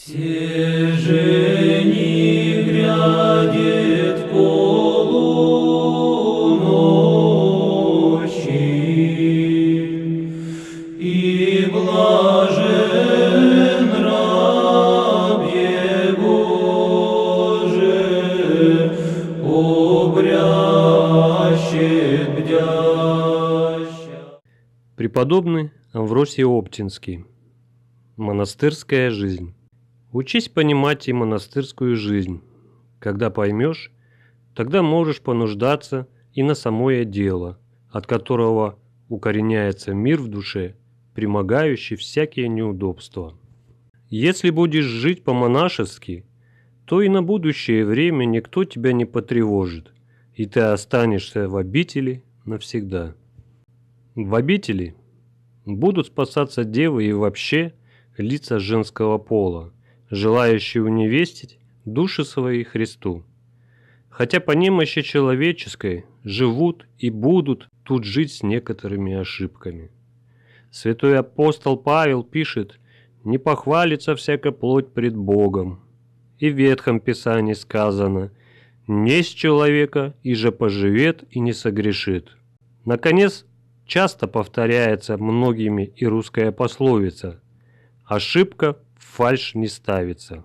Все жени грядет полуночи, и блажен раб Божий, обрящет бдяща. Преподобный Амвросий Оптинский. Монастырская жизнь. Учись понимать и монастырскую жизнь. Когда поймешь, тогда можешь понуждаться и на самое дело, от которого укореняется мир в душе, примогающий всякие неудобства. Если будешь жить по-монашески, то и на будущее время никто тебя не потревожит, и ты останешься в обители навсегда. В обители будут спасаться девы и вообще лица женского пола, желающие уневестить души свои Христу. Хотя по немощи человеческой живут и будут тут жить с некоторыми ошибками. Святой апостол Павел пишет: «Не похвалится всякая плоть пред Богом». И в Ветхом Писании сказано: «Несть человека, и же поживет и не согрешит». Наконец, часто повторяется многими и русская пословица: «Ошибка в фальшь не ставится».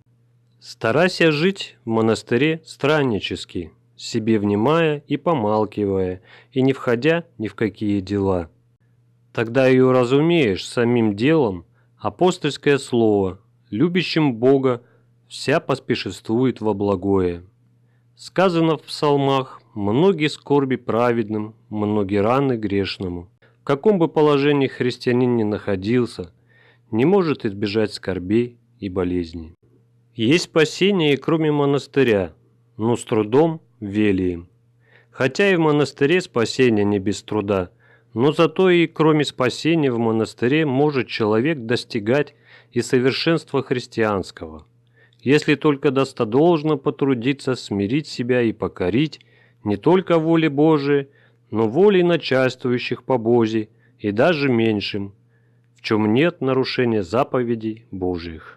Старайся жить в монастыре страннически, себе внимая и помалкивая, и не входя ни в какие дела. Тогда и уразумеешь самим делом апостольское слово: любящим Бога вся поспешествует во благое. Сказано в псалмах: «Многие скорби праведным, многие раны грешному». В каком бы положении христианин ни находился, не может избежать скорбей и болезней. Есть спасение и кроме монастыря, но с трудом велием. Хотя и в монастыре спасение не без труда, но зато и кроме спасения в монастыре может человек достигать и совершенства христианского, если только достодолжно потрудиться смирить себя и покорить не только воле Божией, но волей начальствующих по Бозе и даже меньшим, в чем нет нарушения заповедей Божьих.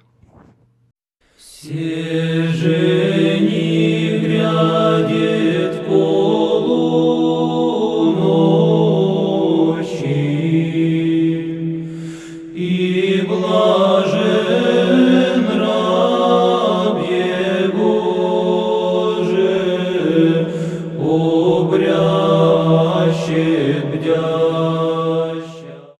Все жени грядет полуночи, и